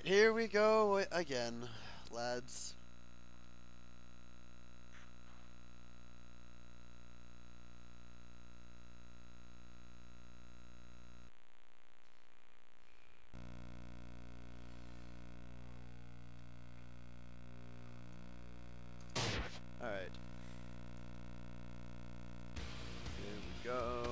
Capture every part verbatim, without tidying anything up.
Alright, here we go again, lads. Alright. Here we go.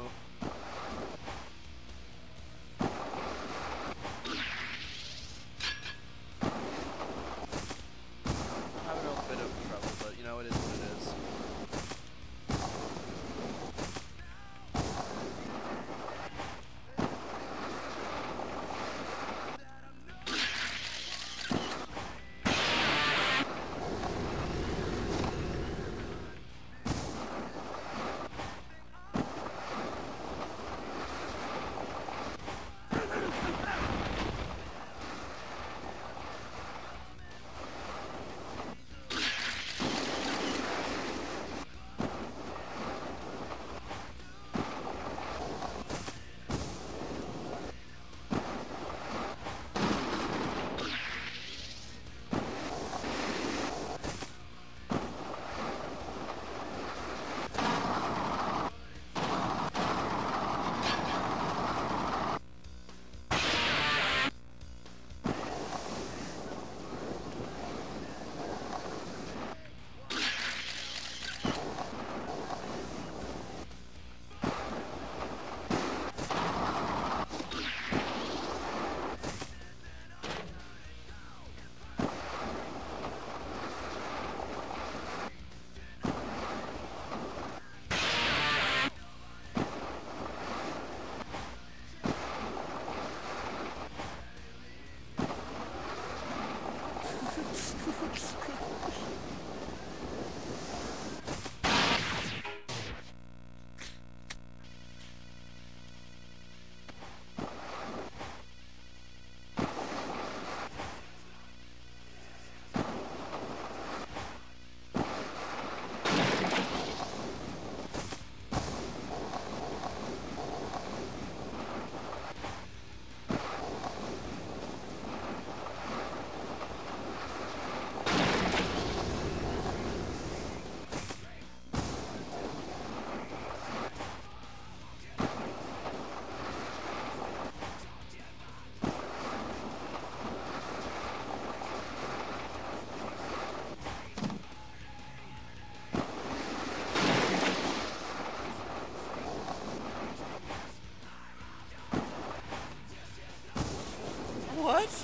Having a bit of trouble, but you know, it is what it is. What?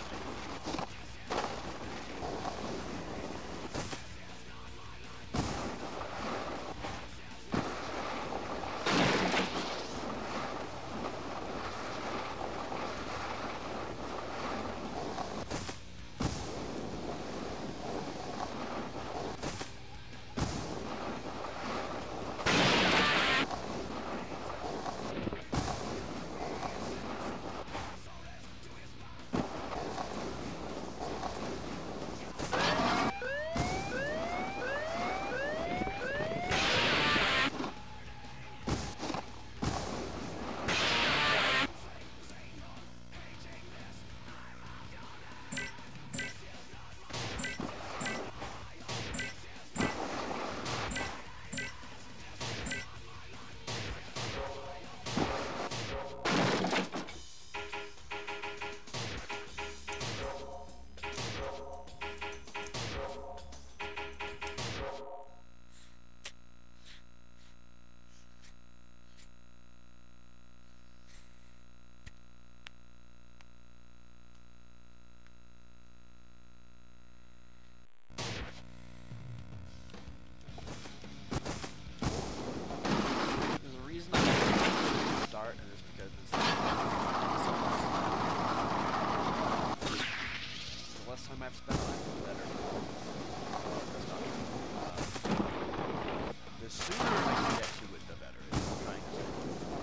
There's a reason I didn't start, and it's because it's the less time I've spent on it, the better. Well, that's not true. Uh, the sooner I can get to it, the better. Is what I'm trying to say.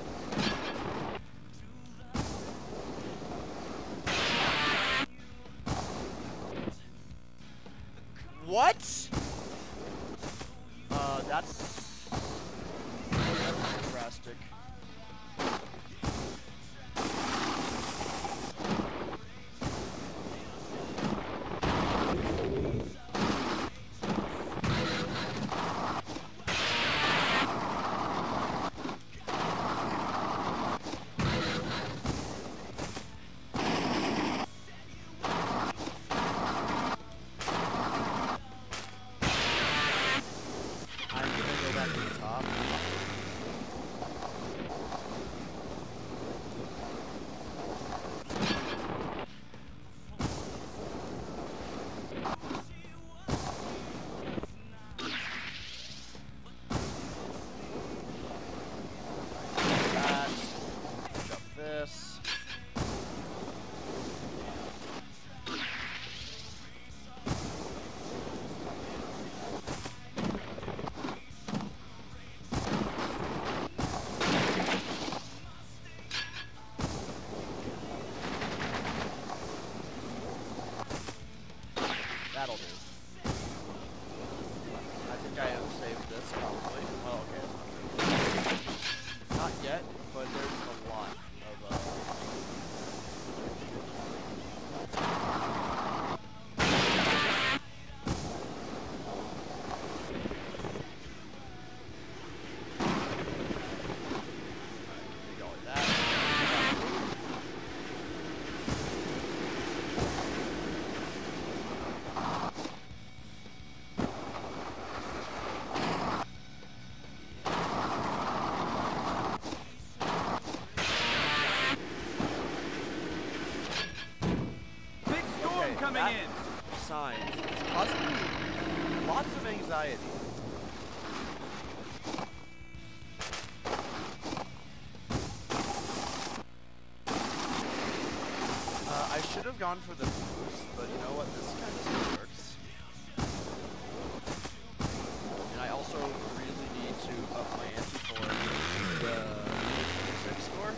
What? Uh, that's drastic. That'll do. I think I have saved this probably. Well, okay. Not yet, but there's a lot of, uh... go like that. Coming in. Signs. It's causing me lots of anxiety. Uh, I should have gone for the boost, but you know what? This kind of still works. And I also really need to up my ante for the six score.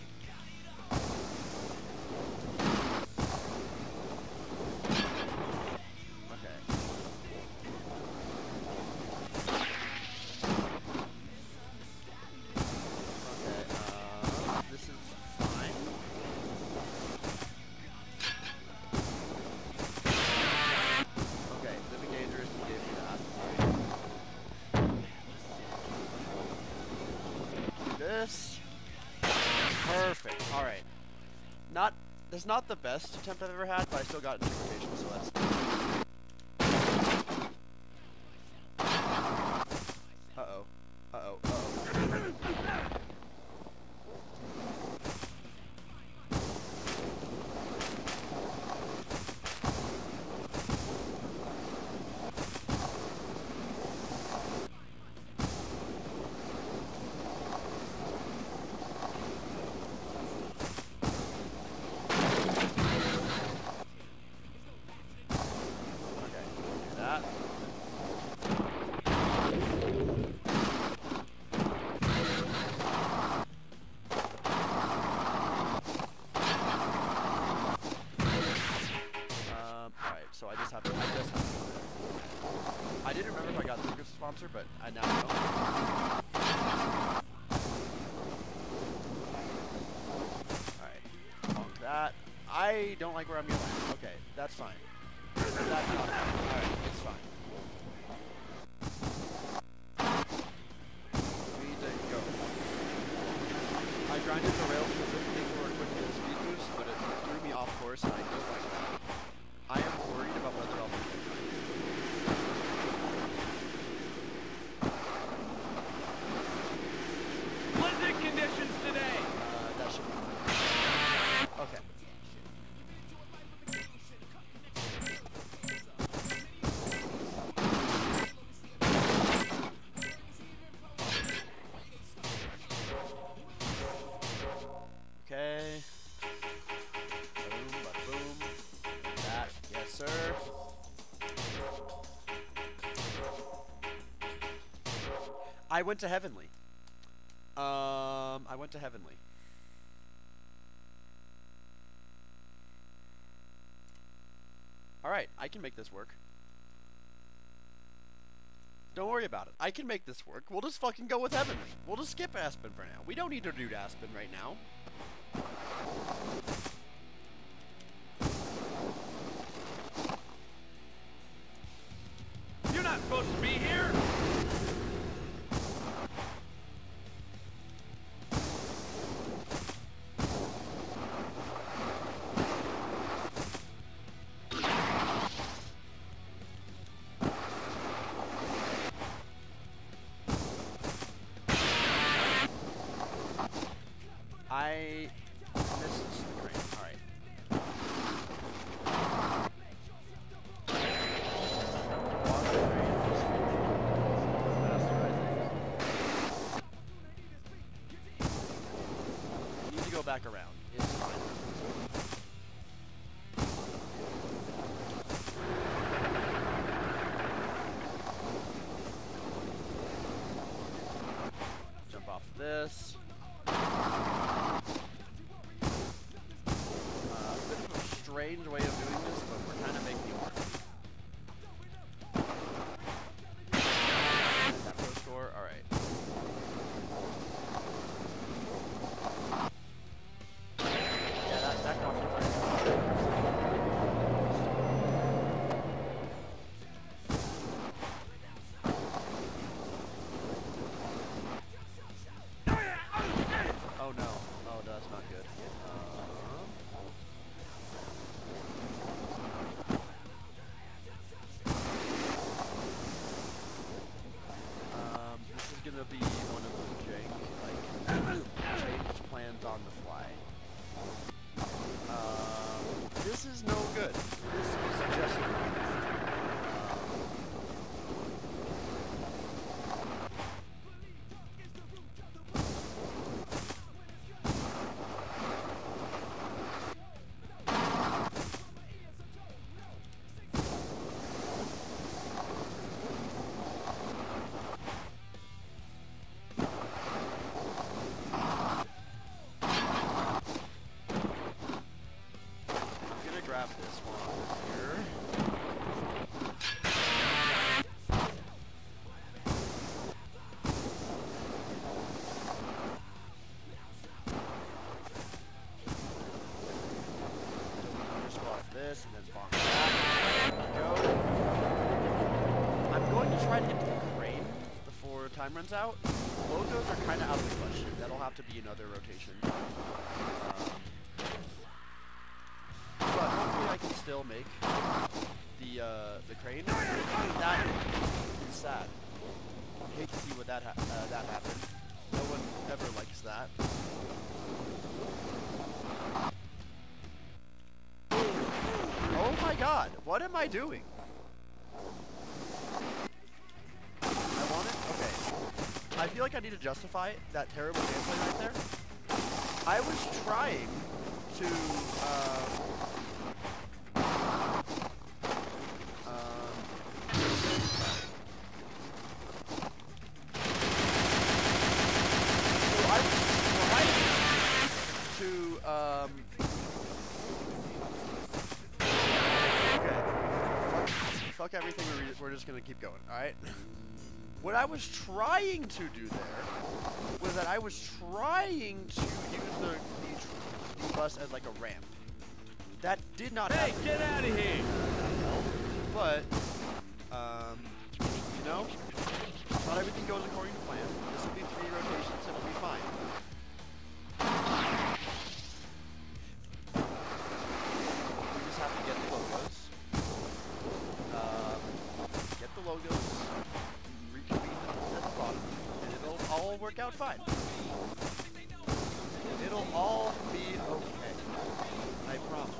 This. Perfect. Alright. Not, that's not the best attempt I've ever had, but I still got interpretation, so that's... Uh-oh. Uh-oh. Uh-oh. So I just have to, I just have to. I didn't remember if I got a secret sponsor, but I now know. Alright, bonk that. I don't like where I'm going. Okay, that's fine. That's not fine. Alright, it's fine. We need to go. I grinded the rail specifically for a quick little speed boost, but it threw me off course, and I don't like that. I am worried about whether I'll be Blizzard conditions today. Uh, that should be fine. Okay. Okay. Boom, bada boom. That, yes, sir. I went to Heavenly. Um, I went to Heavenly. Alright, I can make this work. Don't worry about it. I can make this work. We'll just fucking go with Heavenly. We'll just skip Aspen for now. We don't need to do Aspen right now. You're not supposed to be here. I missed the train. Alright. Need to go back around. It's fine. Jump off this. Strange way of doing this, but we're kind of making it work. this is no good. This is just no good. Grab this one here. Just go off this and then farm that. There we go. I'm going to try to get to the crane before time runs out. Logos are kind of out of the question. That'll have to be another rotation. Um, But hopefully I can still make the uh, the crane. That is sad. I hate to see what that ha uh, that happened. No one ever likes that. Oh my God! What am I doing? I want it. Okay. I feel like I need to justify that terrible gameplay right there. I was trying to. Uh, Um, okay. Fuck, fuck everything, we're, we're just gonna keep going, alright? What I was trying to do there was that I was trying to use the, the, the bus as like a ramp. That did not Hey, happen. get out of here! But, um, you know, not everything goes according to plan. This will be three rotations, it'll be fine. Have to get the logos. Um, get the logos, reconvene at the bottom, and it'll all work out fine. It'll all be okay. I promise.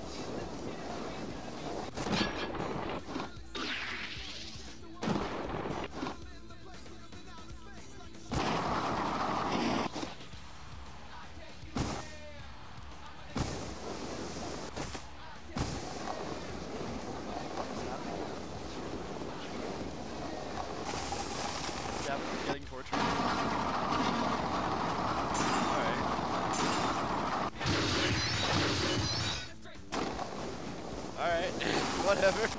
Getting tortured. Alright. Alright, whatever.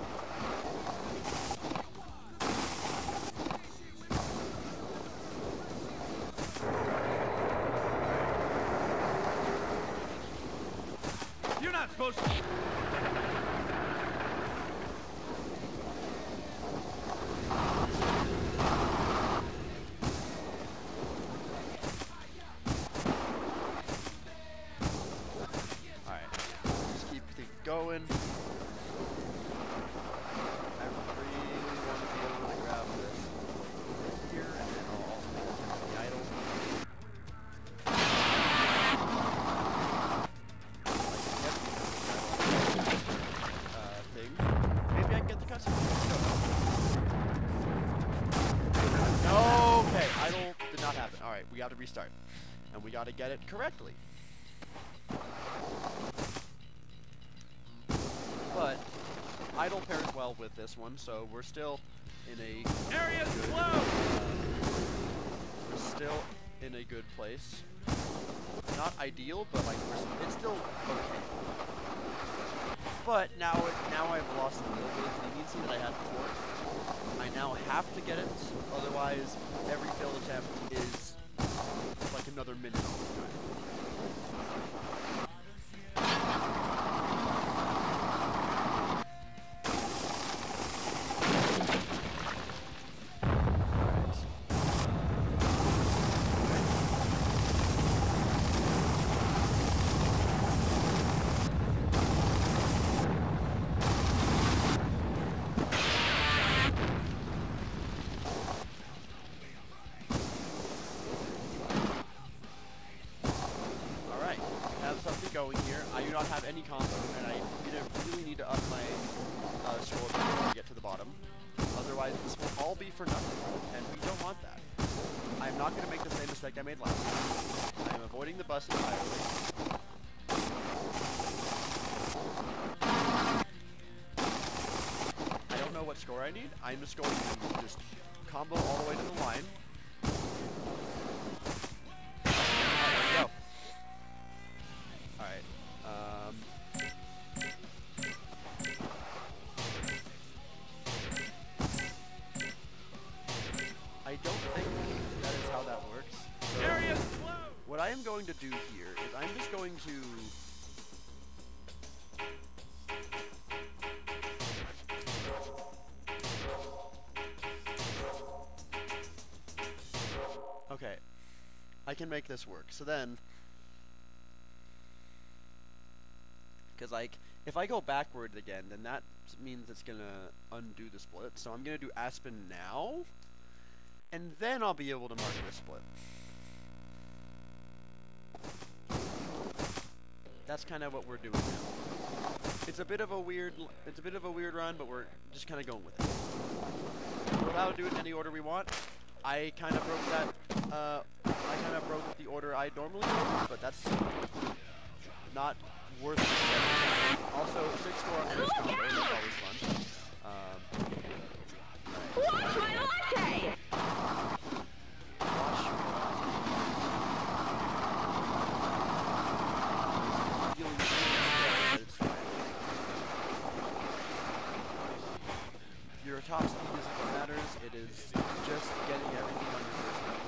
You're not supposed to. Going. I really want to be able to grab this here, and then I'll also make the idle. Uh, thing. Maybe I can get the cutscene. No. Okay, idle did not happen. All right, we got to restart, and we got to get it correctly. But idle pairs well with this one, so we're still in a Area's good, closed. uh, we're still in a good place. Not ideal, but like we're, it's still okay. But now, it, now I've lost a little bit of leniency that I had before. I now have to get it, otherwise every failed attempt is like another minute on the time. Going here. I do not have any combo, and I didn't need to up my uh, score before I get to the bottom. Otherwise, this will all be for nothing, and we don't want that. I'm not going to make the same mistake I made last time. I am avoiding the bus entirely. I don't know what score I need. I'm just going to just combo all the way to the line. Go. Alright. Um, I don't think that is how that works. So Area slow. what I am going to do here is I'm just going to... Okay. I can make this work. So then... Because, like, if I go backwards again, then that means it's going to undo the split. So I'm going to do Aspen now, and then I'll be able to mark the split. That's kind of what we're doing now. It's a bit of a weird, it's a bit of a weird run, but we're just kind of going with it. We're allowed to do it in any order we want. I kind of broke that, uh, I kind of broke the order I normally go, but that's not worth it. Also, six score on first combo, that's always fun. Um, right, Watch my latte! Watch your latte. Feeling really slow, but it's fine. Your top speed isn't what matters, it is just getting everything on your first level.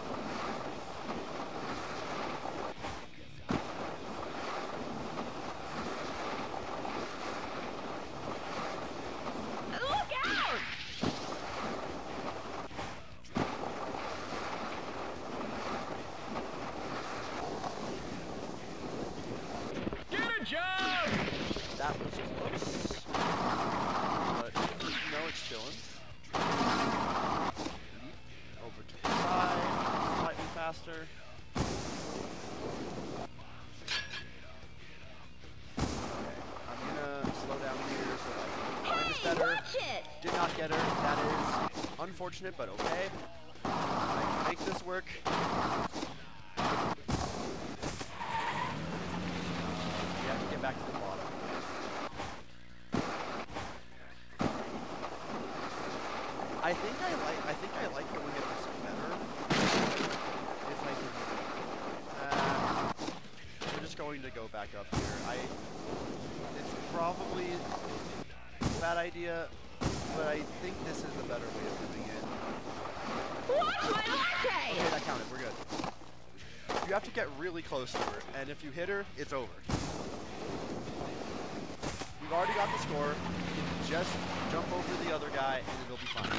That was close. But no, it's chilling. Leap over to the side, slightly faster. Okay, I'm gonna slow down here so I can find this better. Did not get her. That is unfortunate, but okay. I can make this work. Back to the bottom. I think I like. I think I like going at this better. If I can. Uh, we're just going to go back up here. I. It's probably a bad idea, but I think this is the better way of doing it. Watch my latte! Okay, that counted. We're good. You have to get really close to her, and if you hit her, it's over. We've already got the score. You can just jump over the other guy and it'll be fine.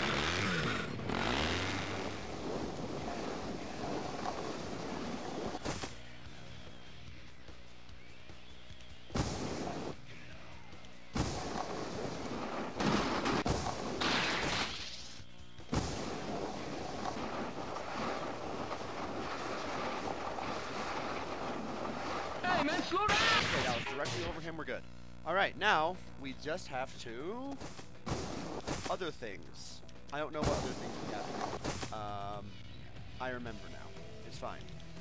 Hey, man, slow down! Okay, that was directly over him. We're good. Alright, now we just have to... Other things. I don't know what other things we have to do. Um, I remember now. It's fine.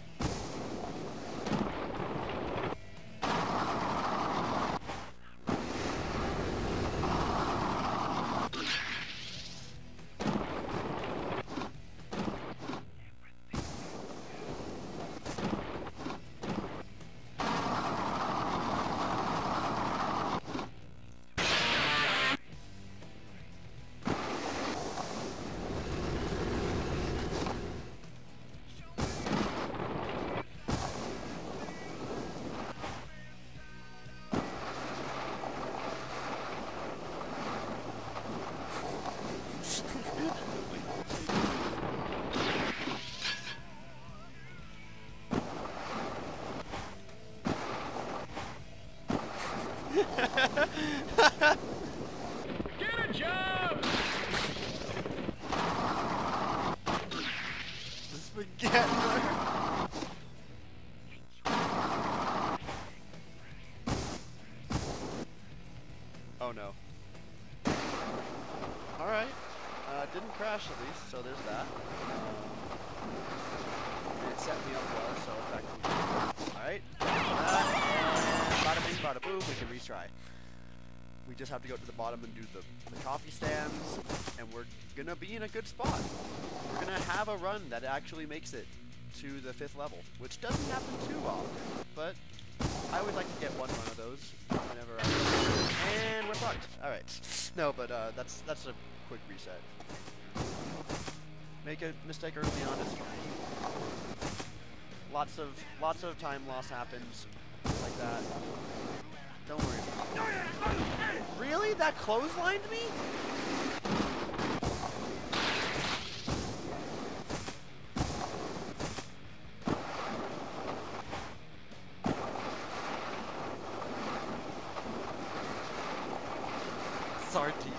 Get a job! The spaghetti. no. Alright. Uh, didn't crash at least, so there's that. Um, and it set me up well, so it's actually good. Alright. And bada bing, bada boom, we can retry. We just have to go to the bottom and do the, the coffee stands, and we're gonna be in a good spot. We're gonna have a run that actually makes it to the fifth level, which doesn't happen too often, but I would like to get one run of those whenever I and we're fucked. Alright. No, but uh, that's that's a quick reset. Make a mistake early on is fine. Lots of lots of time loss happens like that. Don't worry about it. Really? That clotheslined me? Sardines.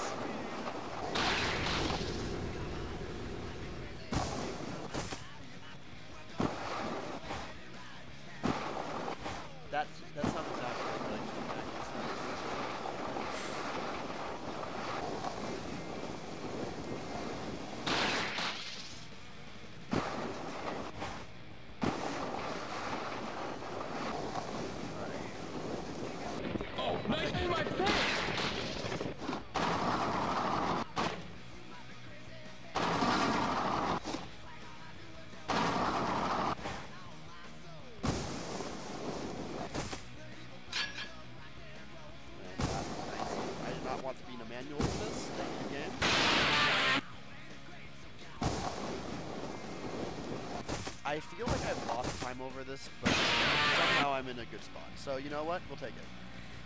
That's that's not exactly what I came back and said. Oh, nice to my face! I did not want to be in a manual for this. Thank you again. I feel like I've lost time over this, but somehow I'm in a good spot. So you know what? We'll take it.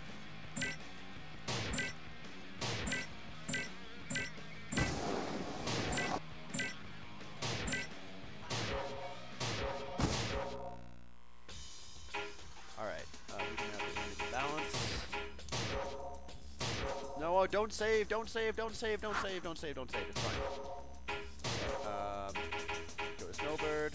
Alright, uh, we can have the balance. No, oh, don't save, don't save, don't save, don't save, don't save, don't save. It's fine. Um, go to Snowbird.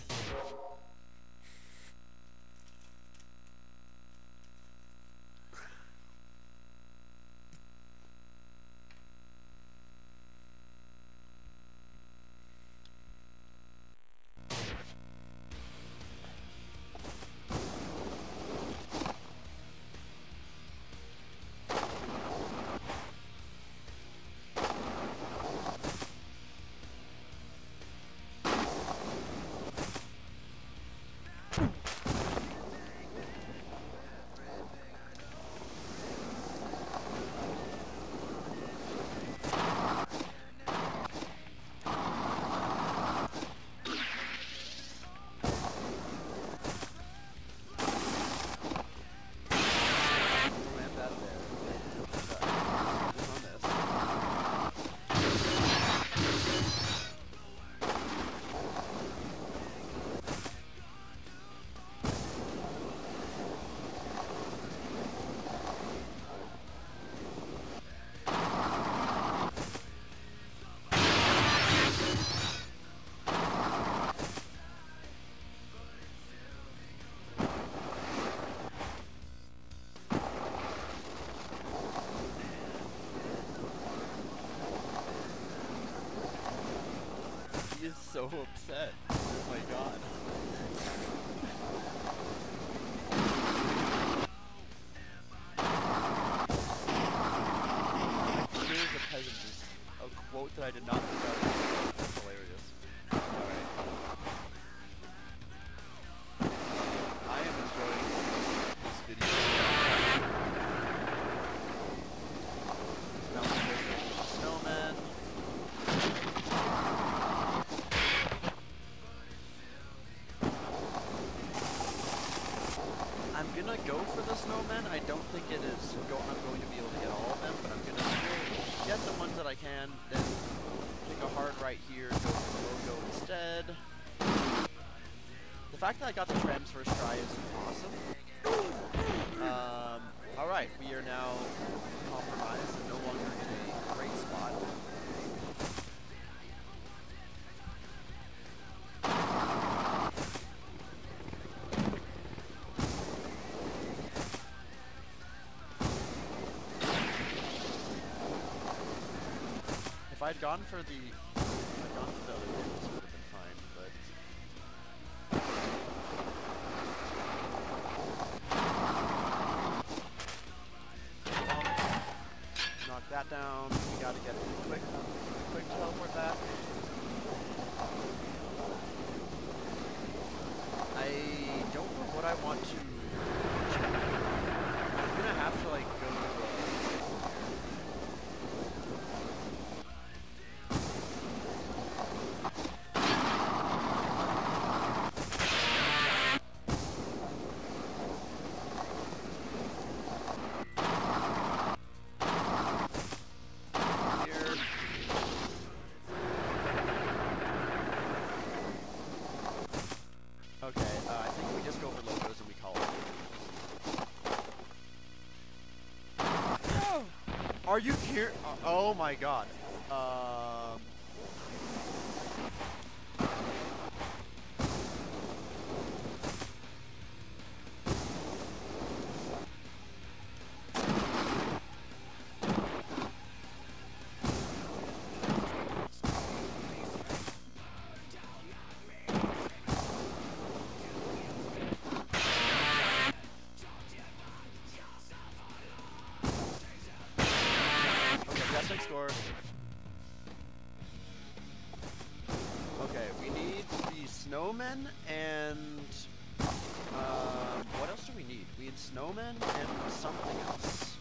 Land that there. Uh, focus on this. He is so upset. Oh my god. Here's a peasant is a quote that I did not think of. That's hilarious. Alright. I am enjoying this video. Now we're going to the snowman. I'm gonna go for the snowman. I don't think it is go I'm going to be able to get all of them, but I'm gonna still get the ones that I can, then take a hard right here and go for the logo instead. The fact that I got the trams first try is awesome. Um, alright, we are now compromised and no longer in a great spot. I'd gone for the, if I'd gone for the other way, this would have been fine, but. Knock that down. We gotta get a quick, quick teleport back. I don't know what I want to check. I'm gonna have to like go to uh, Okay, uh, I think we just go for logos and we call it. Oh! Are you here? Uh, oh my god. Um. Score. Okay, we need the snowmen and uh, what else do we need? We need snowmen and something else.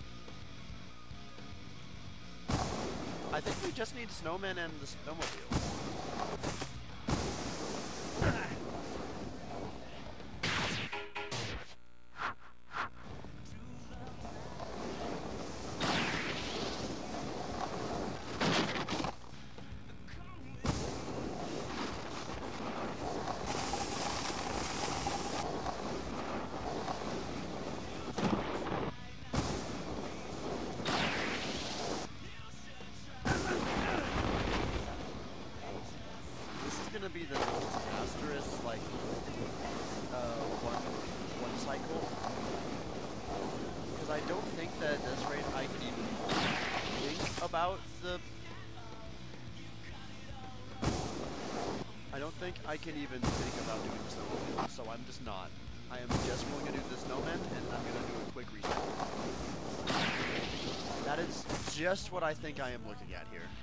I think we just need snowmen and the snowmobile. Gonna be the most disastrous, like, uh, one, one cycle. Because I don't think that at this rate I can even think about the... I don't think I can even think about doing the snowman, so I'm just not. I am just going to do the snowman, and I'm going to do a quick reset. That is just what I think I am looking at here.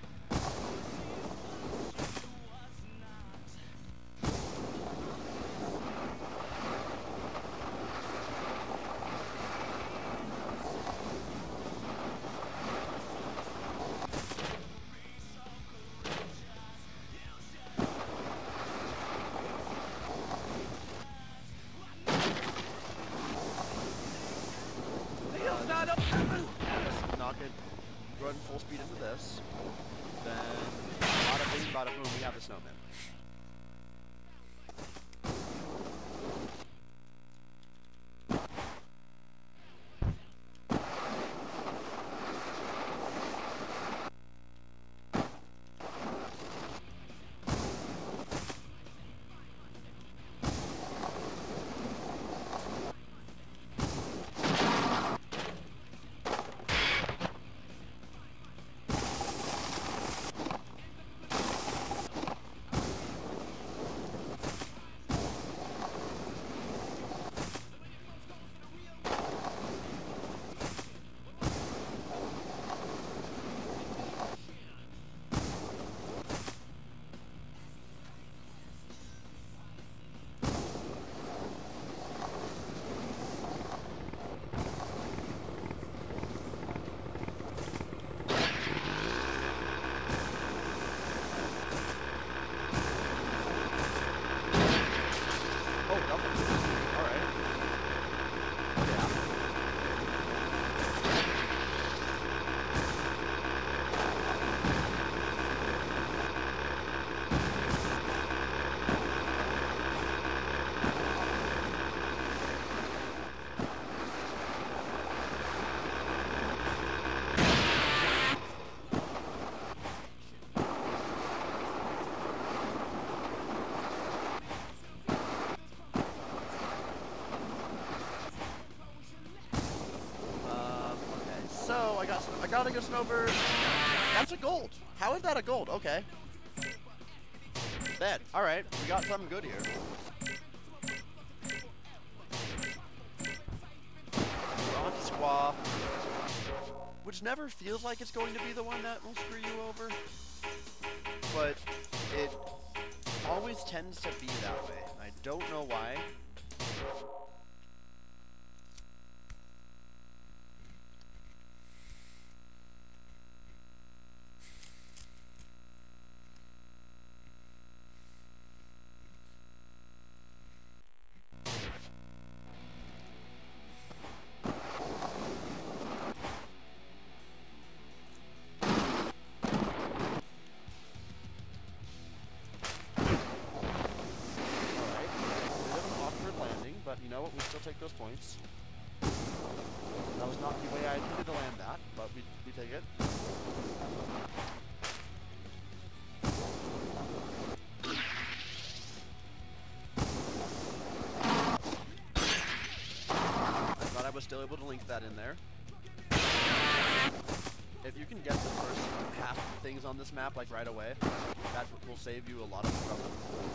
Knock it, run full speed into this, then bada bing, bada boom, we have the snowman. I got I got a good snowbird. That's a gold. How is that a gold? Okay. Bet. All right, we got something good here. We're on to squaw, which never feels like it's going to be the one that will screw you over, but it always tends to be that way. I don't know why. But you know what? We still take those points. That was not the way I intended to land that, but we, we take it. I thought I was still able to link that in there. If you can get the first half of things on this map like right away, that will save you a lot of trouble.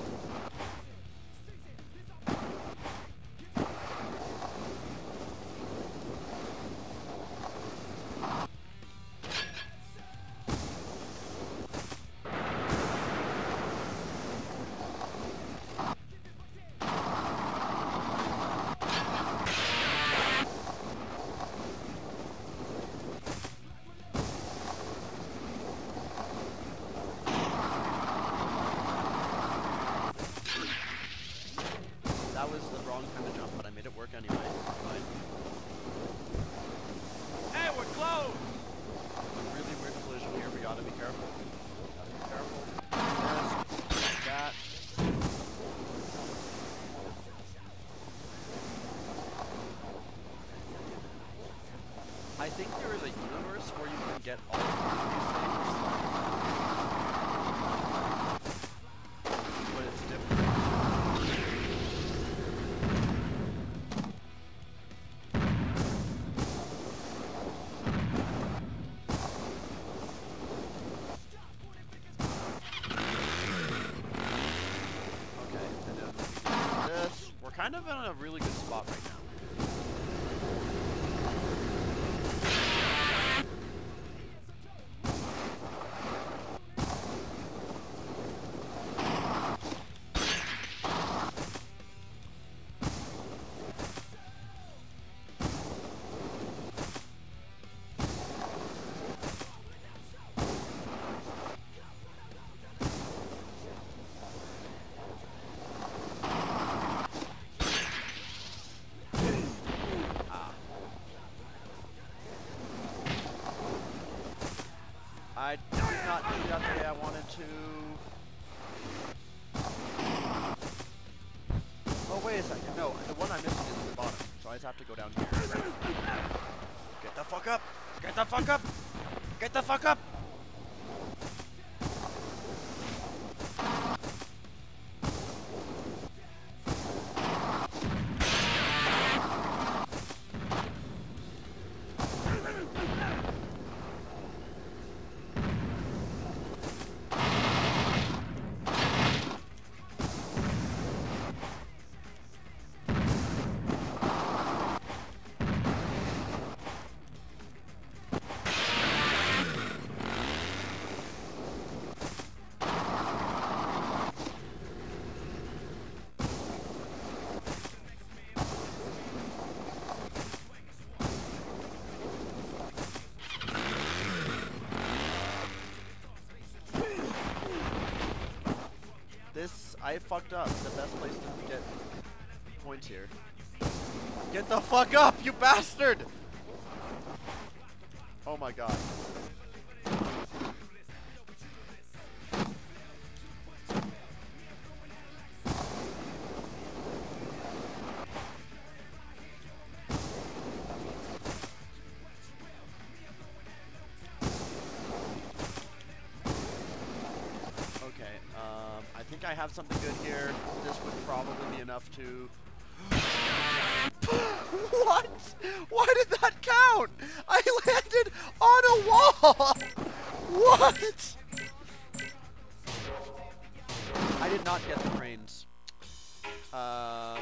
That was the wrong kind of jump, but I made it work anyway. Fine. Hey, we're close! Really weird collision here. We gotta be careful. Gotta be careful. This, like that. I think there is a universe where you can get all of these things, but it's different. Kind of in a really good spot right now. I did not do that the way I wanted to. Oh, wait a second. No, the one I'm missing is at the bottom, so I just have to go down here. Get the fuck up! Get the fuck up! Get the fuck up! This, I fucked up. The best place to get points here. Get the fuck up, you bastard! Oh my god. I think I have something good here. This would probably be enough to... What? Why did that count? I landed landed on a wall! What? I did not get the cranes. Um...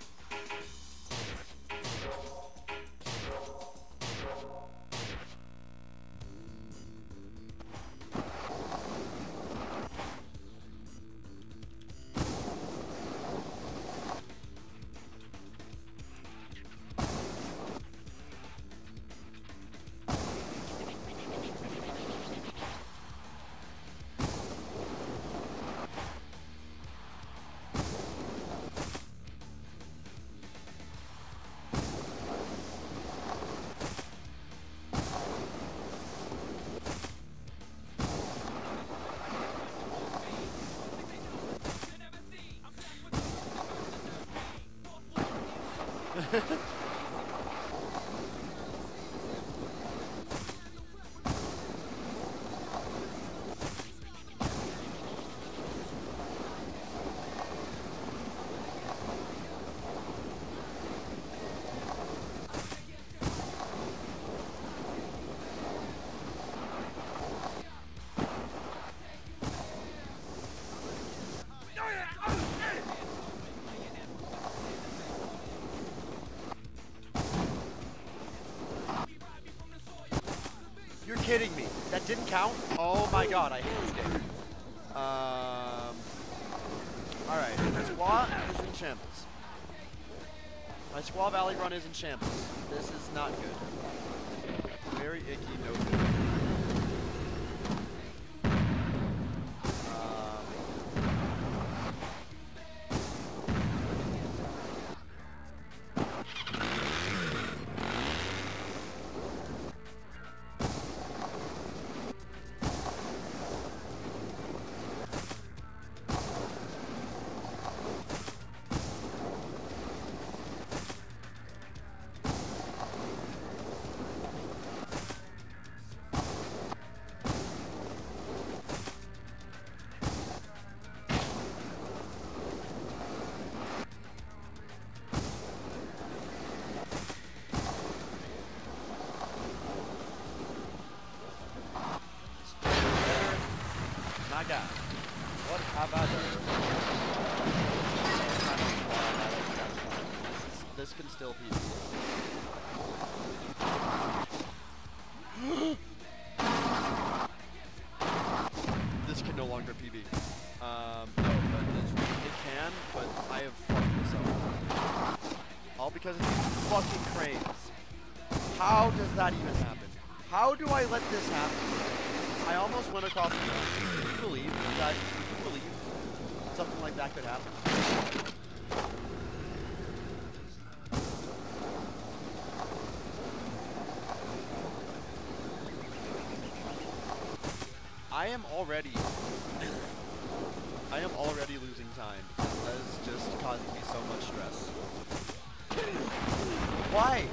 You're kidding me. That didn't count? Oh my god, I hate this game. Um, Alright, my squaw is in shambles. My squaw valley run is in shambles. This is not good. Very icky, no good. My god. What have I done? This, is, this can still be. This can no longer P B. Um, no, but it's, it can, but I have fucked this up. All because of these fucking cranes. How does that even happen? How do I let this happen? I almost went across the ground. Can you believe that? Can you believe something like that could happen? I am already, I am already losing time. That is just causing me so much stress. Why?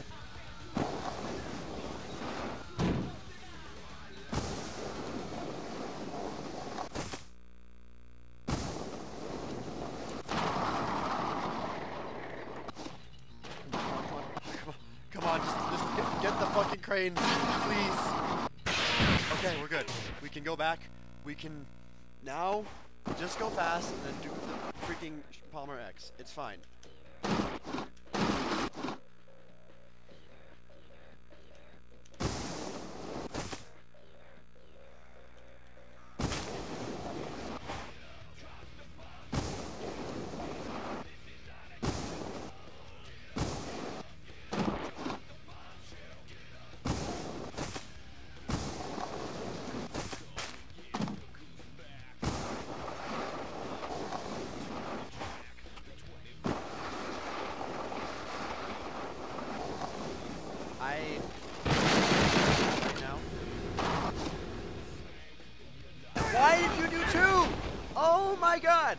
Cranes, please. Okay, we're good. We can go back. We can now just go fast and then do the freaking Palmer X. It's fine. Why did you do two? Oh my god!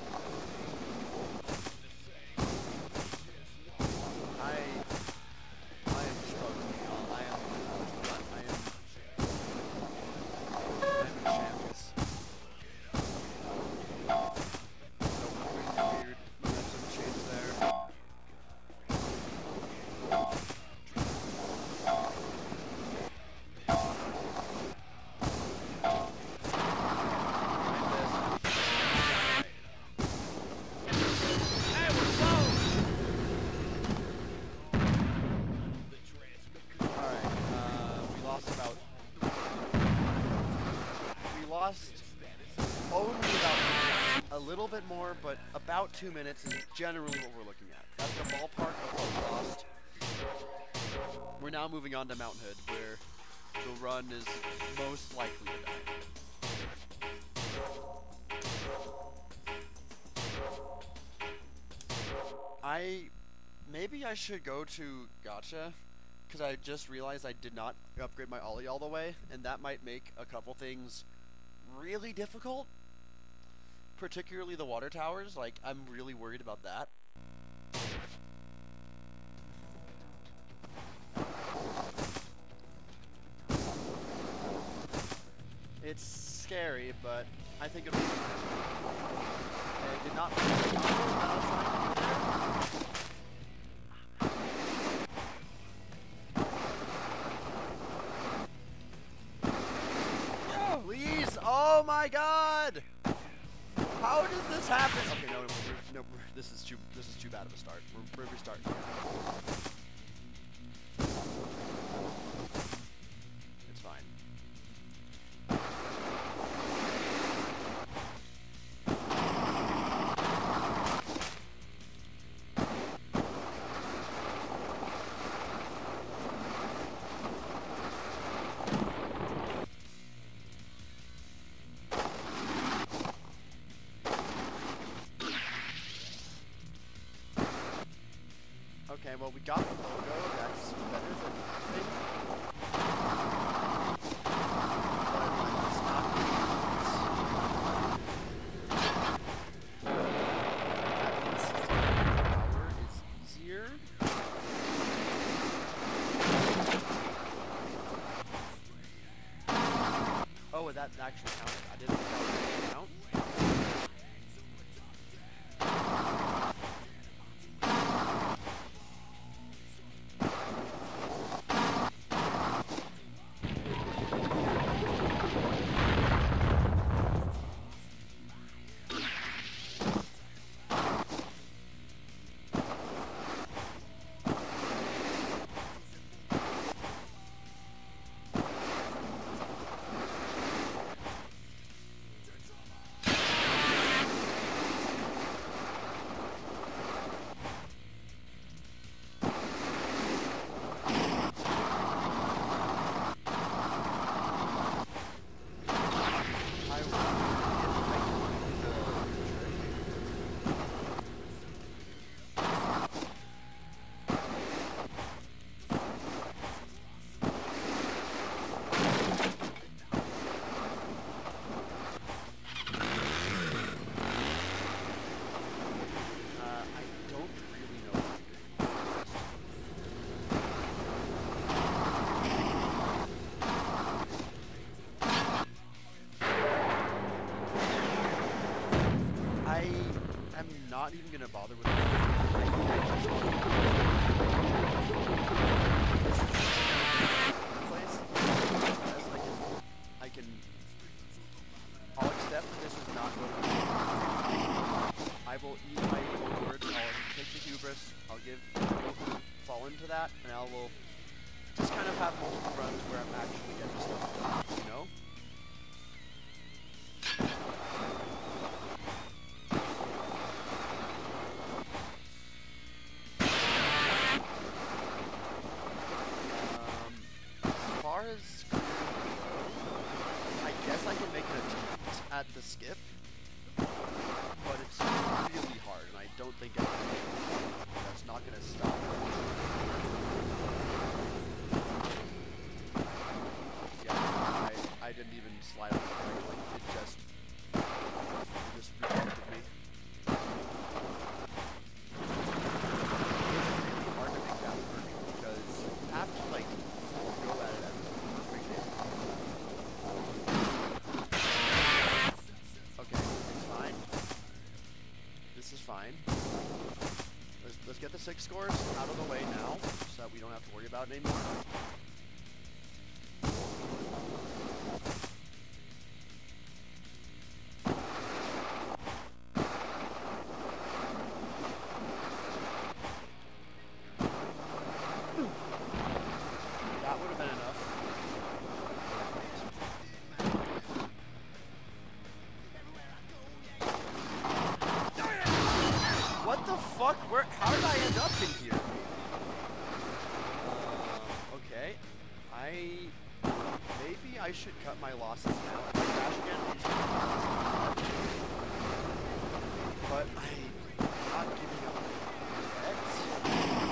I... I am struggling. I am... I am... I'm in shambles. No, weird momentum change there. lost only about two minutes. A little bit more, but about two minutes is generally what we're looking at. That's the ballpark of what we lost. We're now moving on to Mount Hood, where the run is most likely to die. I... Maybe I should go to Gotcha, because I just realized I did not upgrade my ollie all the way, and that might make a couple things really difficult. Particularly the water towers, like, I'm really worried about that. It's scary, but I think it'll be fine. I did not finish the combo that I was trying to do there. Please! Oh my god! How does this happen? Okay, no, we're, no, we're, this is too, this is too bad of a start. We're, we're restarting. It's fine. Okay, well, we got the logo. That's better than nothing. But it's not that means power is easier. Oh, that actually counted. I didn't know that would count. Not even gonna bother with it. I think I just want to place. As I can, I can. I'll accept that this is not going to be. I will eat my own words. I'll take the hubris. I'll give. I'll fall into that, and I will just kind of have multiple runs where I'm actually getting stuff done. You know. At the skip, but it's really hard, and I don't think I can. That's not going to stop. Yeah, I, I didn't even slide on it. Like, it just, it just rejected me. It's really hard to make that work, because you have to, like, go at it at a perfect angle. Fine. Let's, let's get the six scores out of the way now, so that we don't have to worry about it anymore. That would have been enough. I should cut my losses now. If I crash again, I'm just gonna cut my losses. But I'm not giving up yet.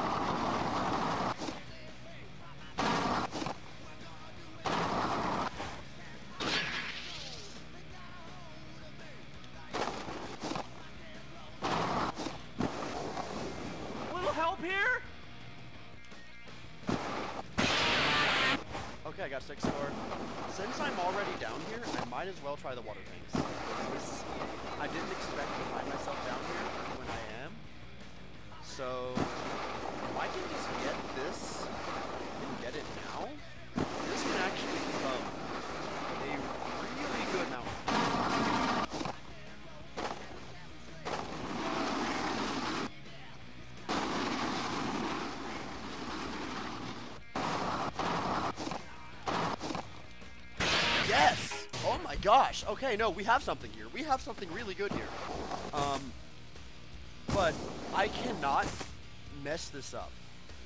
Little help here? Okay, I got six score. Since I'm already down here, I might as well try the water tanks. This, I didn't expect to find myself down here when I am. So, if I can just get this and get it now, this can actually become a really good mountain. Yes! Oh my gosh! Okay, no, we have something here. We have something really good here. Um, but I cannot mess this up.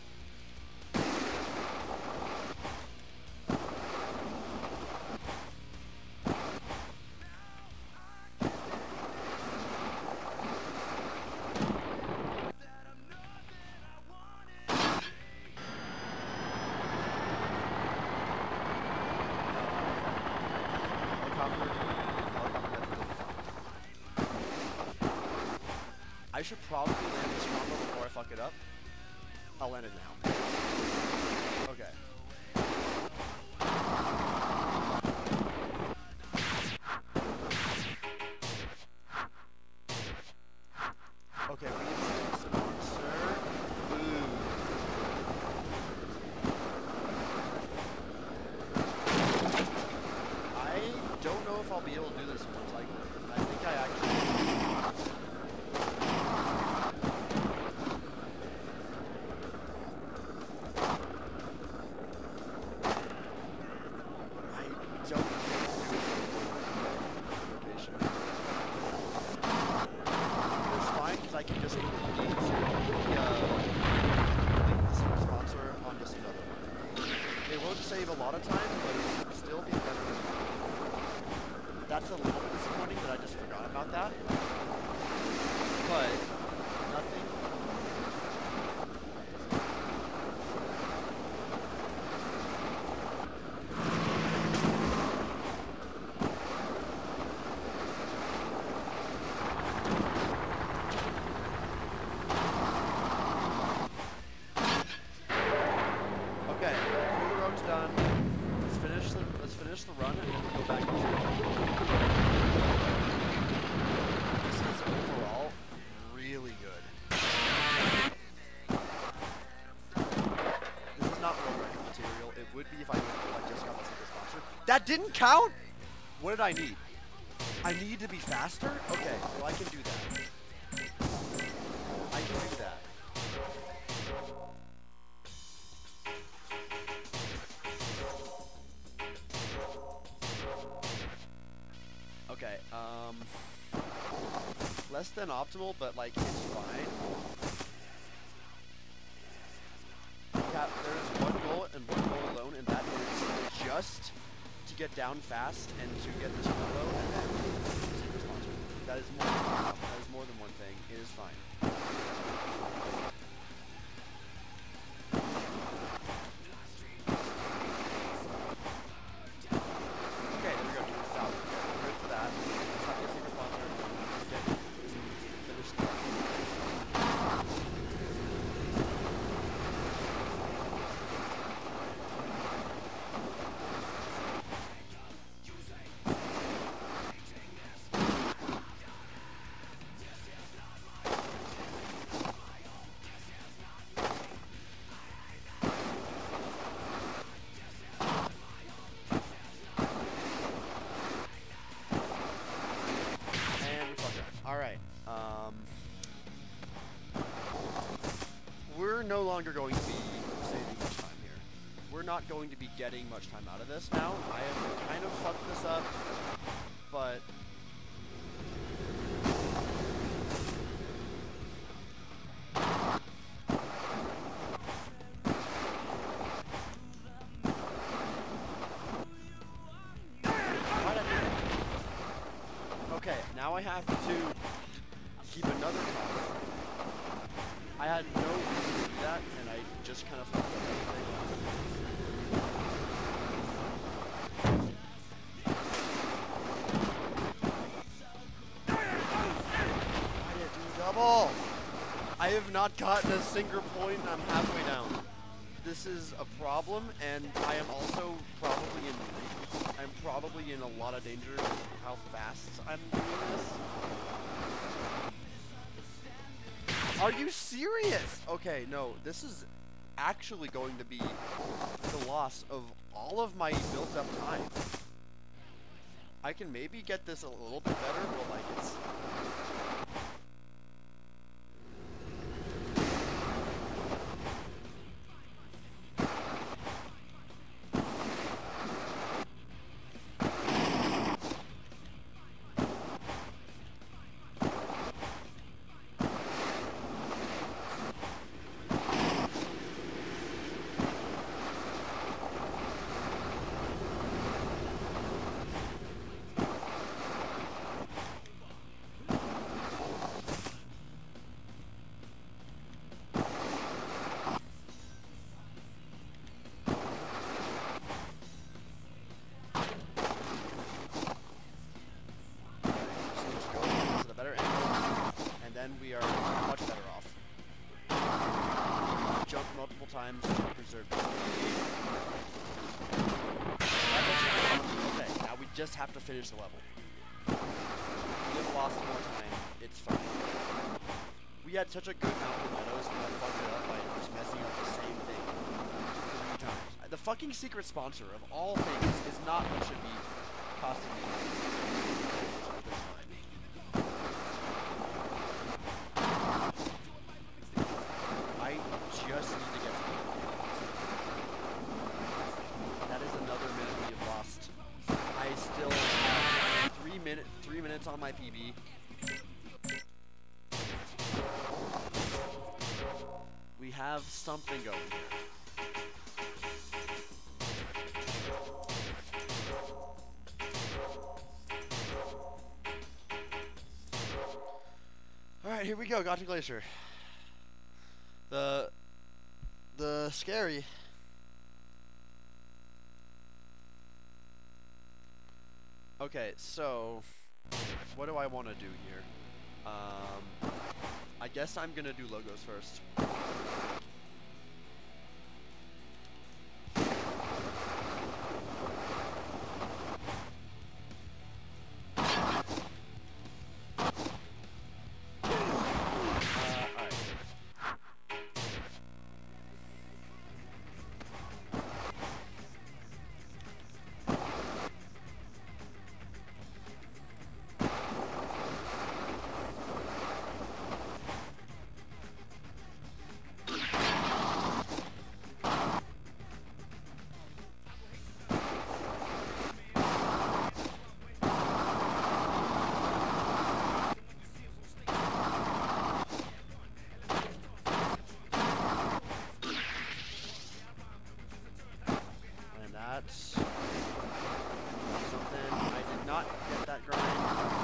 I should probably land this combo before I fuck it up. I'll land it now. Okay. Okay, we need to sponsor. Ooh. I don't know if I'll be able to do this in one cycle. I think I actually... I can just delete the sponsor on just another one. It won't save a lot of time, but it will still be better than that. That's a little bit disappointing that I just forgot about that. But nothing. Done. Let's finish the let's finish the run and then we'll go back up to it. This is overall really good. This is not real record material. It would be if I, if I just got this as a sponsor. That didn't count? What did I need? I need to be faster? Okay, well I can do that. I can do that. Okay, um, less than optimal, but like, it's fine. Yeah, there's one goal and one goal alone, and that is just to get down fast and to get this combo, and then receive the sponsor. That is more than enough. That is more than one thing. It is fine. Alright, um, we're no longer going to be saving much time here. We're not going to be getting much time out of this now. I have kind of fucked this up, but... I have to keep another copper. I had no reason to do that, and I just kind of fucked up everything. I didn't do double! I have not gotten a single point, and I'm halfway down. This is a problem, and I am also probably in I'm probably in a lot of danger with how fast I'm doing this. Are you serious? Okay, no, this is actually going to be the loss of all of my built up time. I can maybe get this a little bit better, but like it's we are much better off. Jump multiple times to preserve this. Okay, now we just have to finish the level. We have lost more time. It's fine. We had such a good mountain meadows, and I fucked it up by just messing up the same thing three times. The fucking secret sponsor of all things is not what should be costing me time. That's fine. Just need to get to the end. That is another minute we have lost. I still have three minute three minutes on my P B. We have something going here. Alright, here we go, Gotcha Glacier. The The scary. Okay, so what do I want to do here? Um, I guess I'm gonna do logos first. Something. I did not get that grind.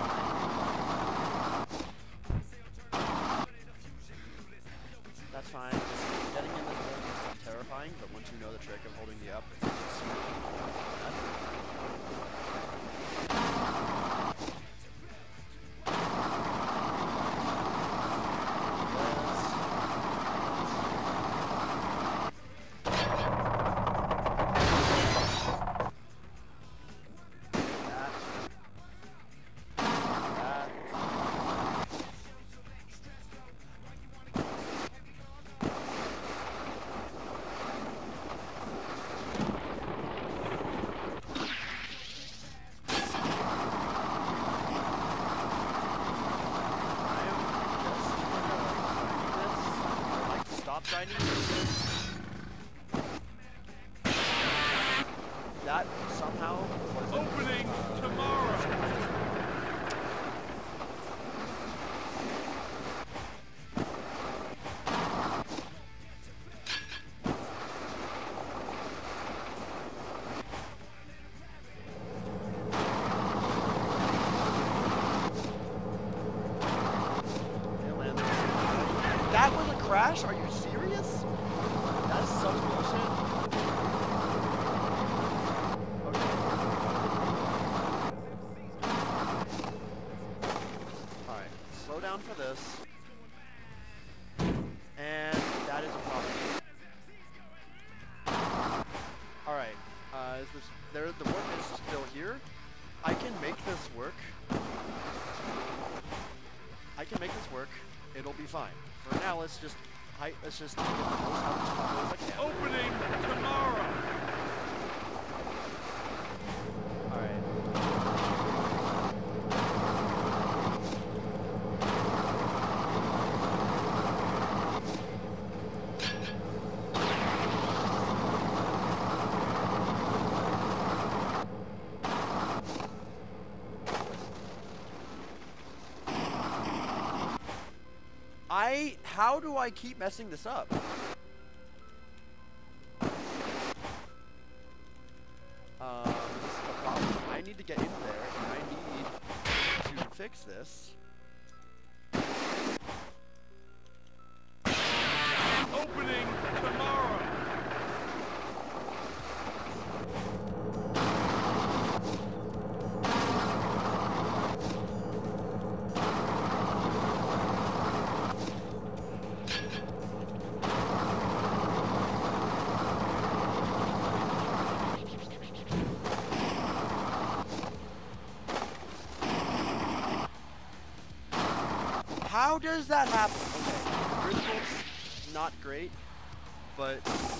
That's fine. Just getting in this building is terrifying, but once you know the trick of holding the up, it's grinding this. That somehow was opening uh, tomorrow. down for this. And that is a problem. Alright, uh, is this, there, the work is still here. I can make this work. I can make this work. It'll be fine. For now, let's just, hi, let's just get the most out of this combo as I can. Opening tomorrow. Alright. I, how do I keep messing this up? Um, this is the problem. I need to get in there, and I need to fix this. Opening tomorrow. How does that happen? Okay, critical's not great, but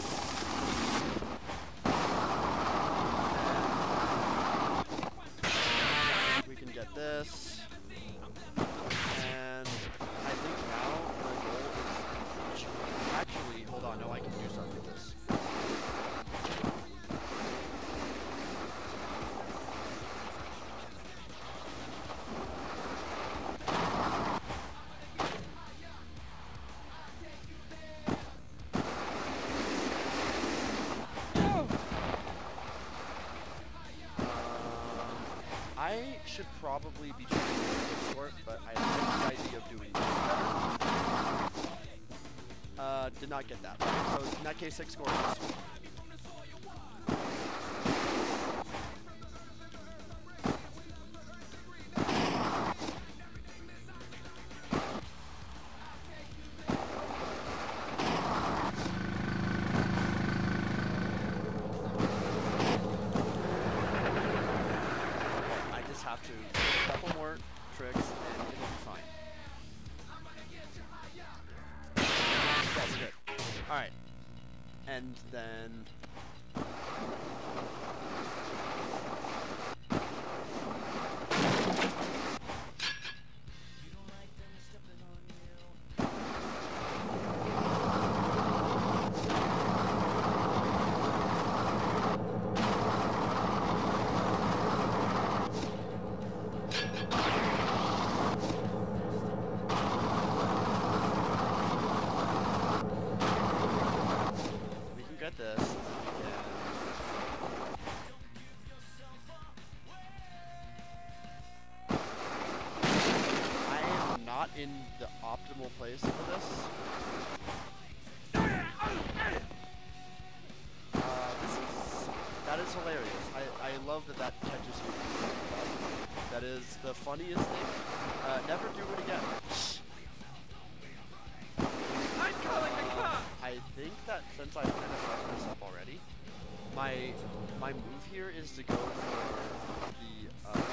we can get this, and I think now my goal is actually, hold on, no, I can do something with this. I should probably be trying to do some sort, but I like the idea of doing this better. Uh, did not get that. Right, so in that case, six scores. Have to do a couple more tricks and it'll be fine. Yeah, we're good. Alright. And then get this. Yeah. I am not in the optimal place for this. Uh, this is, that is hilarious. I, I love that that catches you. That is the funniest thing. Uh, never do it again. I'm calling the cops. I think that since I've kind of fucked this up already, my my move here is to go for the uh,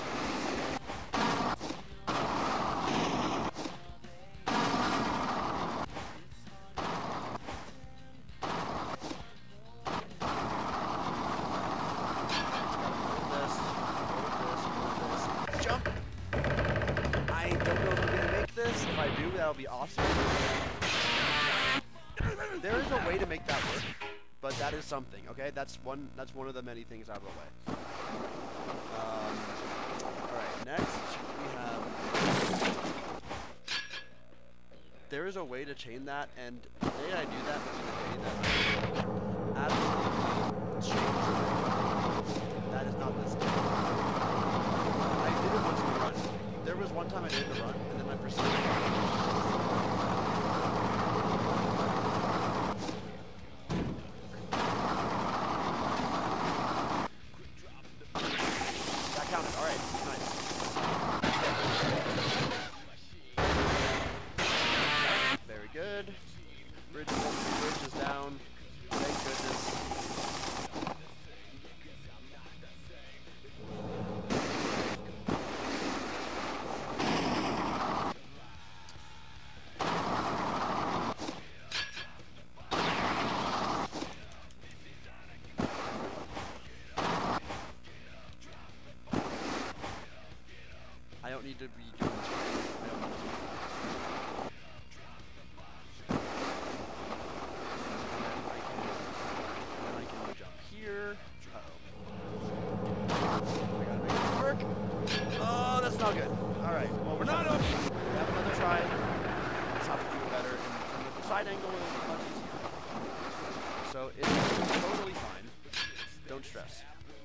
this, this, this, jump. I don't know if I'm gonna make this. If I do, that'll be awesome. There is a way to make that work, but that is something, okay? That's one that's one of the many things out of the way. Um, Alright, next we have... There is a way to chain that, and the day I do that will be the day that I absolutely change it. That is not this day. I did it once in the run. There was one time I did the run, and then I proceeded. Alright, nice. need to be doing two. I don't need to. And then I can, then I can jump here. Uh-oh. I gotta make this work. Oh, that's not good. All right. Well, we're not open. We have another try. Let's have to do it better. And from the side angle, it'll be much easier. So it's totally fine. Don't stress.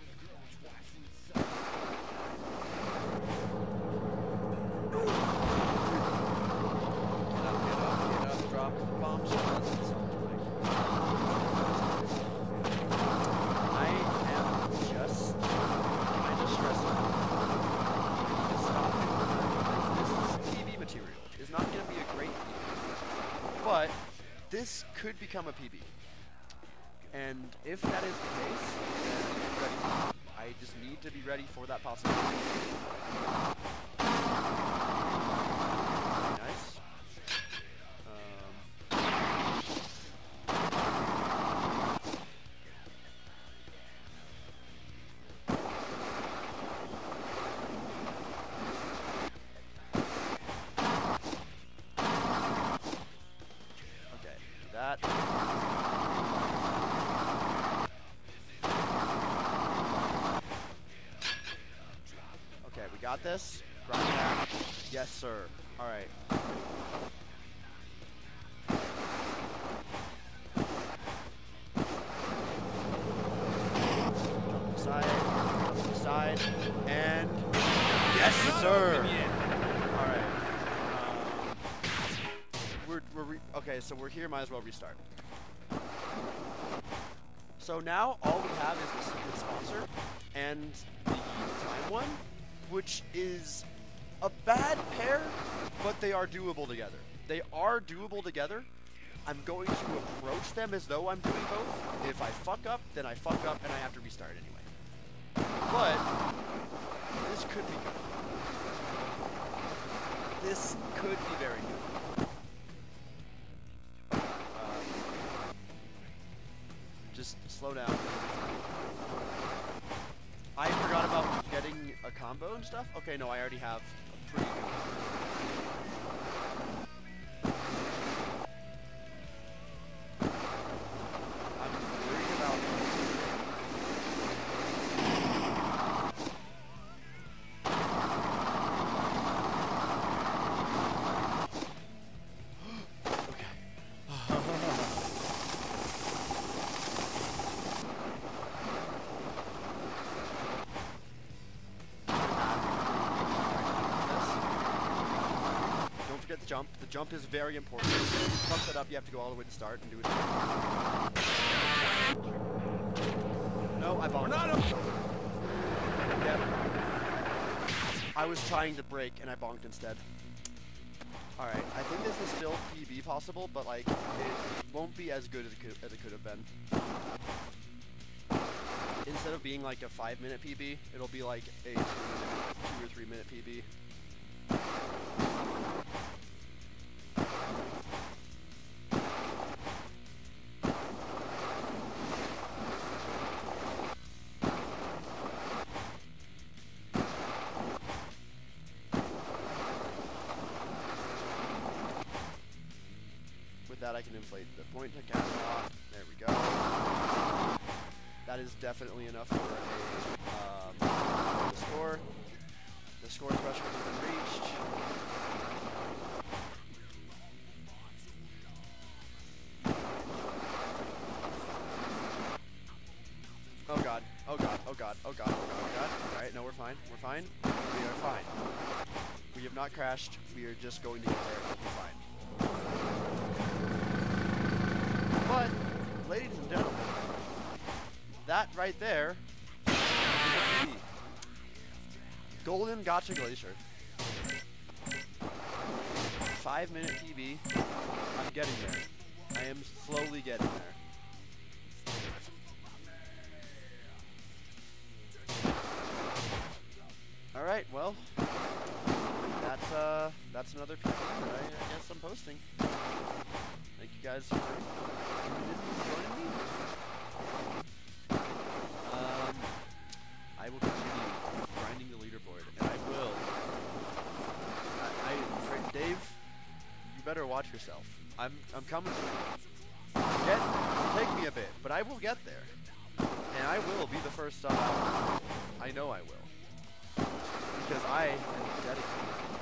But this could become a P B. And if that is the case, then I'm ready for it. I just need to be ready for that possibility. Very nice. Um, okay, that. Got this. Grind that. Yes, sir. All right. Jump side. Jump side. And yes, sir. All right. Um, we're we're re okay. So we're here. Might as well restart. So now all we have is the secret sponsor and the time one, which is a bad pair, but they are doable together. They are doable together. I'm going to approach them as though I'm doing both. If I fuck up, then I fuck up and I have to restart anyway. But this could be good. This could be very good. Uh, just slow down. I forgot about getting a combo and stuff. Okay, no, I already have a pretty good one. I'm worried about the jump. The jump is very important. If you fuck that up, you have to go all the way to start and do it again. No, I bonked. We're not up. Yep. I was trying to break and I bonked instead. Alright, I think this is still P B possible, but like, it won't be as good as it could, as it could have been. Instead of being like a five minute P B, it'll be like a two, two or three minute P B. That I can inflate the point to cast off. There we go. That is definitely enough for a um, the score. The score threshold has been reached. Oh god. Oh god. Oh god. Oh god. Oh god. Oh god. All right. No, we're fine. We're fine. We are fine. We have not crashed. We are just going to get there. We'll be fine. But, ladies and gentlemen, that right there is a P B. Golden Gotcha Glacier. Five minute P B. I'm getting there. I am slowly getting there. Alright, well, that's uh, that's another P B that I, I guess I'm posting. Thank you guys for joining me. Um, I will continue grinding the leaderboard, and I will Dave, you better watch yourself. I'm I'm coming for you. Get, it'll take me a bit, but I will get there. And I will be the first sub out. I know I will. Because I am dedicated.